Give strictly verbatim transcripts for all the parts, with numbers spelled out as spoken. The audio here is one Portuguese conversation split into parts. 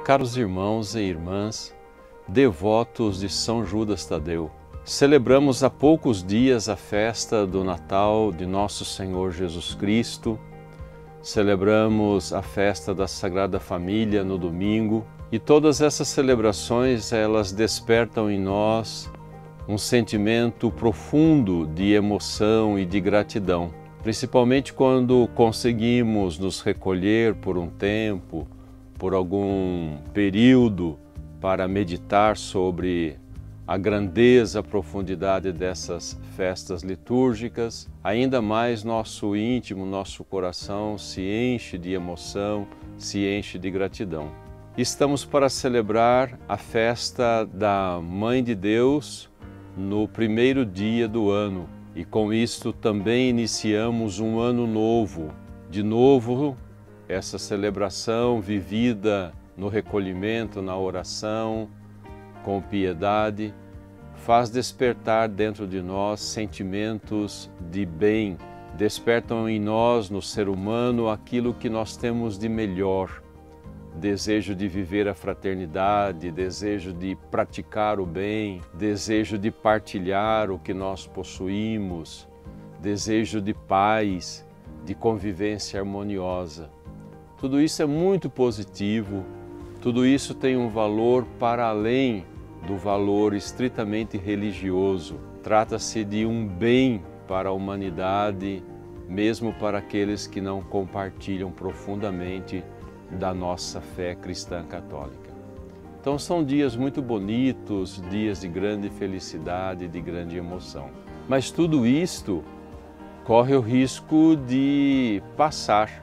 Caros irmãos e irmãs, devotos de São Judas Tadeu, celebramos há poucos dias a festa do Natal de Nosso Senhor Jesus Cristo, celebramos a festa da Sagrada Família no domingo e todas essas celebrações elas despertam em nós um sentimento profundo de emoção e de gratidão, principalmente quando conseguimos nos recolher por um tempo, por algum período, para meditar sobre a grandeza, a profundidade dessas festas litúrgicas. Ainda mais nosso íntimo, nosso coração se enche de emoção, se enche de gratidão. Estamos para celebrar a festa da Mãe de Deus no primeiro dia do ano e com isto também iniciamos um ano novo. De novo, essa celebração vivida no recolhimento, na oração, com piedade, faz despertar dentro de nós sentimentos de bem, despertam em nós, no ser humano, aquilo que nós temos de melhor, desejo de viver a fraternidade, desejo de praticar o bem, desejo de partilhar o que nós possuímos, desejo de paz, de convivência harmoniosa. Tudo isso é muito positivo, tudo isso tem um valor para além do valor estritamente religioso. Trata-se de um bem para a humanidade, mesmo para aqueles que não compartilham profundamente da nossa fé cristã católica. Então são dias muito bonitos, dias de grande felicidade, de grande emoção. Mas tudo isto corre o risco de passar.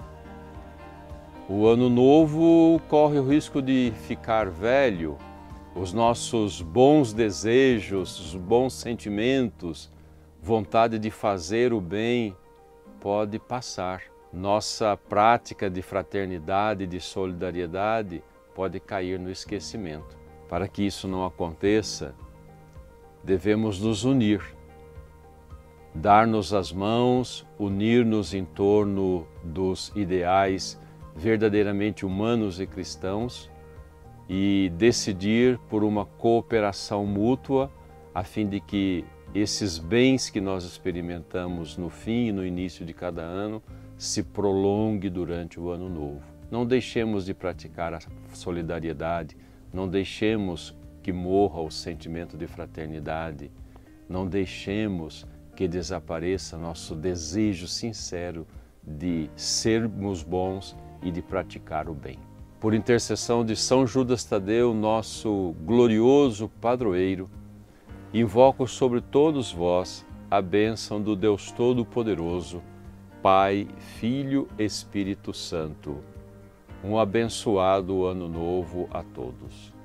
O ano novo corre o risco de ficar velho, os nossos bons desejos, os bons sentimentos, vontade de fazer o bem pode passar. Nossa prática de fraternidade, de solidariedade pode cair no esquecimento. Para que isso não aconteça, devemos nos unir, dar-nos as mãos, unir-nos em torno dos ideais verdadeiramente humanos e cristãos e decidir por uma cooperação mútua a fim de que esses bens que nós experimentamos no fim e no início de cada ano se prolongue durante o ano novo. Não deixemos de praticar a solidariedade, não deixemos que morra o sentimento de fraternidade, não deixemos que desapareça nosso desejo sincero de sermos bons e de praticar o bem. Por intercessão de São Judas Tadeu, nosso glorioso padroeiro, invoco sobre todos vós a bênção do Deus Todo-Poderoso, Pai, Filho, Espírito Santo. Um abençoado ano novo a todos.